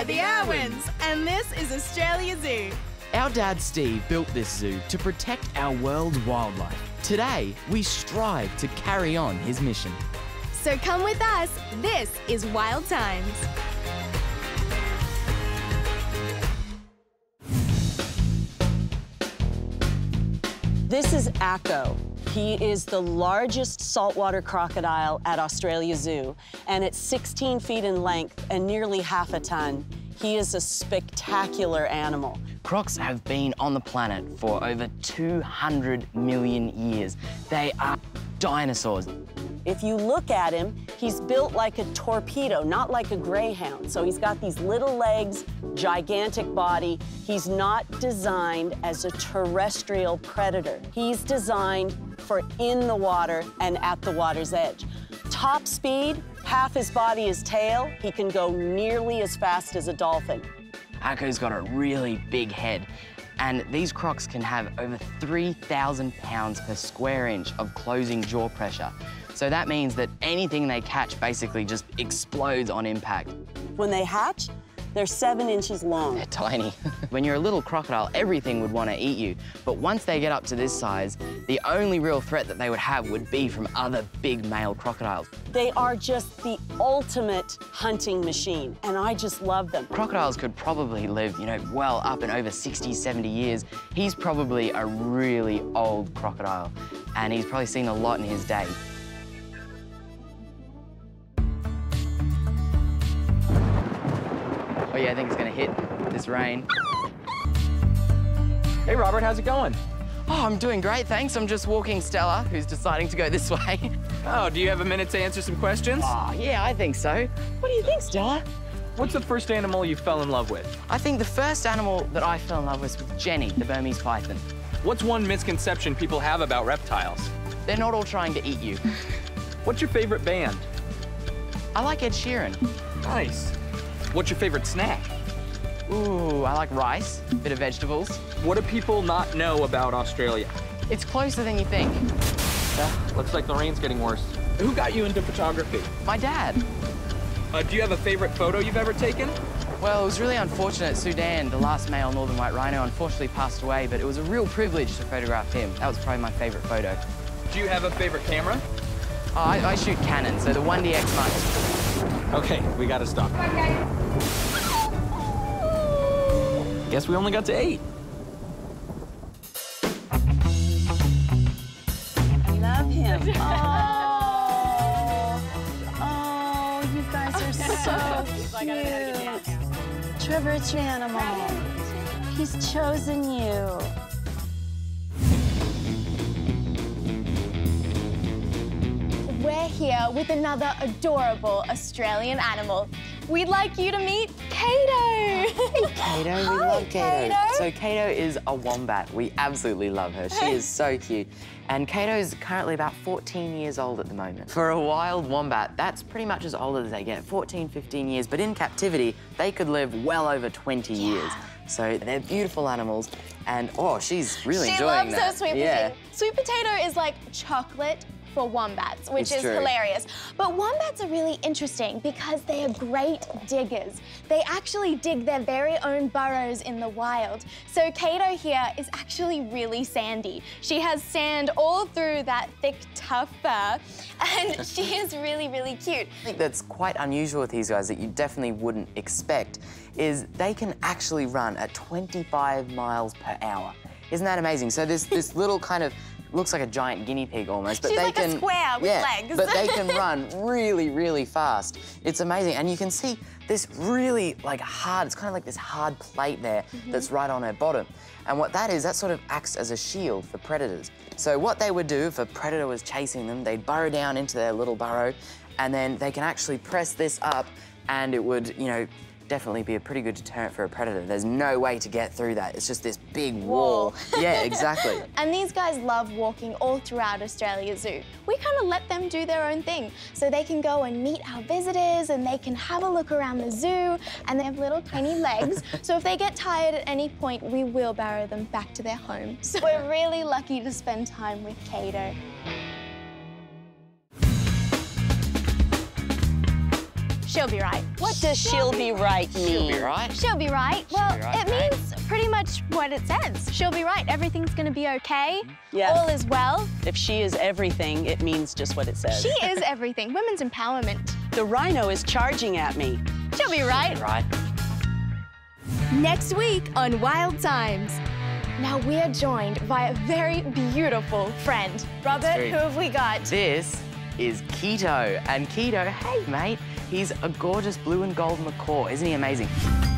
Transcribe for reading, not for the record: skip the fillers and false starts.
We're the Irwins, and this is Australia Zoo. Our dad Steve built this zoo to protect our world's wildlife. Today, we strive to carry on his mission. So come with us. This is Wild Times. This is Acco. He is the largest saltwater crocodile at Australia Zoo, and it's 16 feet in length and nearly half a ton. He is a spectacular animal. Crocs have been on the planet for over 200 million years. They are dinosaurs. If you look at him, he's built like a torpedo, not like a greyhound. So he's got these little legs, gigantic body. He's not designed as a terrestrial predator. He's designed for in the water and at the water's edge. Top speed, half his body is tail. He can go nearly as fast as a dolphin. Acco's got a really big head, and these crocs can have over 3,000 pounds per square inch of closing jaw pressure. So that means that anything they catch basically just explodes on impact. When they hatch, they're 7 inches long. They're tiny. When you're a little crocodile, everything would want to eat you. But once they get up to this size, the only real threat that they would have would be from other big male crocodiles. They are just the ultimate hunting machine, and I just love them. Crocodiles could probably live, well up and over 60, 70 years. He's probably a really old crocodile, and he's probably seen a lot in his day. Oh yeah, I think it's gonna hit this rain. Hey Robert, how's it going? Oh, I'm doing great, thanks. I'm just walking Stella, who's deciding to go this way. Oh, do you have a minute to answer some questions? Oh, yeah, I think so. What do you think, Stella? What's the first animal you fell in love with? I think the first animal that I fell in love with was Jenny, the Burmese python. What's one misconception people have about reptiles? They're not all trying to eat you. What's your favorite band? I like Ed Sheeran. Nice. What's your favorite snack? Ooh, I like rice, a bit of vegetables. What do people not know about Australia? It's closer than you think. Looks like the rain's getting worse. Who got you into photography? My dad. Do you have a favorite photo you've ever taken? Well, it was really unfortunate. Sudan, the last male northern white rhino, unfortunately passed away, but it was a real privilege to photograph him. That was probably my favorite photo. Do you have a favorite camera? Oh, I shoot Canon, so the 1DX Mark. Okay, we gotta stop. Okay. Guess we only got to 8. Love him. Oh, you guys are so cute. Trevor, it's your animal. He's chosen you. We're here with another adorable Australian animal. We'd like you to meet Kato. Kato, we love Kato. Kato. So Kato is a wombat. We absolutely love her. She is so cute. And Kato's currently about 14 years old at the moment. For a wild wombat, that's pretty much as old as they get, 14, 15 years. But in captivity, they could live well over 20 years. So they're beautiful animals. And, oh, she's really enjoying that. She loves her sweet potato. Sweet potato is like chocolate for wombats, which is hilarious. But wombats are really interesting because they are great diggers. They actually dig their very own burrows in the wild. So Kato here is actually really sandy. She has sand all through that thick, tough fur, and she is really, really cute. I think that's quite unusual with these guys that you definitely wouldn't expect is they can actually run at 25 miles per hour. Isn't that amazing? So this little kind of looks like a giant guinea pig almost, but She's they like can a square with legs. But they can run really, really fast. It's amazing, and you can see this really hard. It's kind of like this hard plate there that's right on her bottom, and what that is, that sort of acts as a shield for predators. So what they would do if a predator was chasing them, they'd burrow down into their little burrow, and then they can actually press this up, and it would, definitely be a pretty good deterrent for a predator. There's no way to get through that. It's just this big wall. Yeah, exactly. And these guys love walking all throughout Australia Zoo. We kind of let them do their own thing. So they can go and meet our visitors and they can have a look around the zoo, and they have little tiny legs. So if they get tired at any point, we wheelbarrow them back to their home. So we're really lucky to spend time with Kato. She'll be right. What does she'll be right mean? She'll be right. She'll be right. Well, be right, it means pretty much what it says. She'll be right. Everything's gonna be okay. Yeah. All is well. If she is everything, it means just what it says. She is everything. Women's empowerment. The rhino is charging at me. She'll be right. Right. Next week on Wild Times. Now we are joined by a very beautiful friend. Robert, true. who have we got? This is Kato. And Kato, hey mate, he's a gorgeous blue and gold macaw. Isn't he amazing?